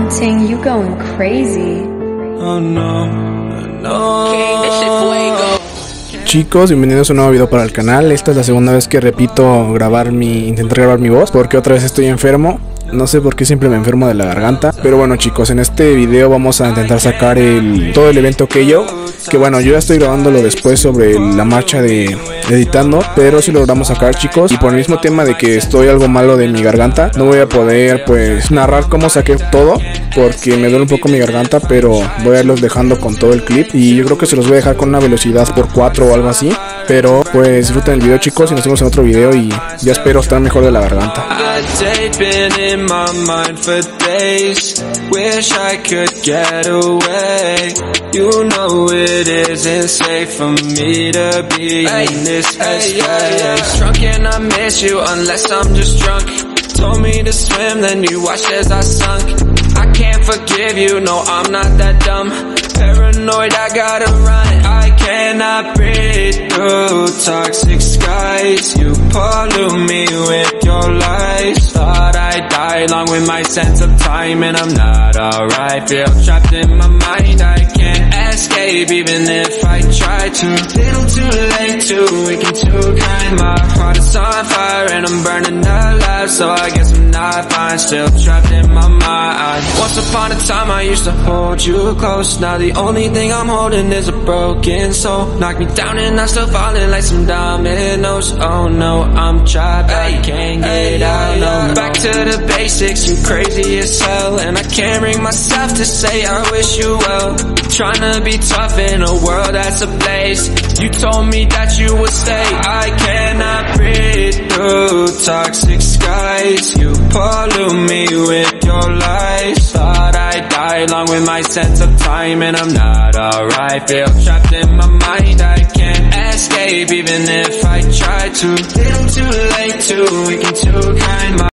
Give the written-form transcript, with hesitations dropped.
Ting, you going crazy. Oh no, no. Chicos, bienvenidos a un nuevo video para el canal. Esta es la segunda vez que repito intentar grabar mi voz, porque otra vez estoy enfermo. No sé por qué siempre me enfermo de la garganta. Pero bueno, chicos, en este video vamos a intentar sacar todo el evento KO. Que bueno, yo ya estoy grabándolo después sobre la marcha de editando, pero si logramos sacar, chicos. Y por el mismo tema de que estoy algo malo de mi garganta, no voy a poder pues narrar cómo saqué todo, porque me duele un poco mi garganta, pero voy a irlos dejando con todo el clip. Y yo creo que se los voy a dejar con una velocidad por 4 o algo así. Pero pues disfruten el video, chicos, y nos vemos en otro video. Y ya espero estar mejor de la garganta. My mind for days, wish I could get away. You know it isn't safe for me to be in this headspace. Drunk and I miss you unless I'm just drunk. Told me to swim, then you watched as I sunk. I can't forgive you, no I'm not that dumb. Paranoid, I gotta run. I cannot breathe through toxic skies. You pollute me with your lies. Thought I'd die along with my sense of time, and I'm not alright. Feel trapped in my mind, I can't escape even if I try to. Little too late, too weak and too kind. My heart is on fire and I'm burning alive, so I guess I'm not fine. Still trapped in my mind. Once upon a time I used to hold you close. Now the only thing I'm holding is a broken soul. Knock me down and I'm still falling like some dominoes. Oh no, I'm trapped, I can't get out, no. Back to the basics, you crazy as hell, and I can't bring myself to say I wish you well. Tryna be tough in a world that's ablaze. You told me that you would stay. I cannot breathe through toxic skies. You pollute me with your lies. Thought I'd die along with my sense of time, and I'm not alright. Feel trapped in my mind, I can't escape even if I try to. Little too late, too weak and too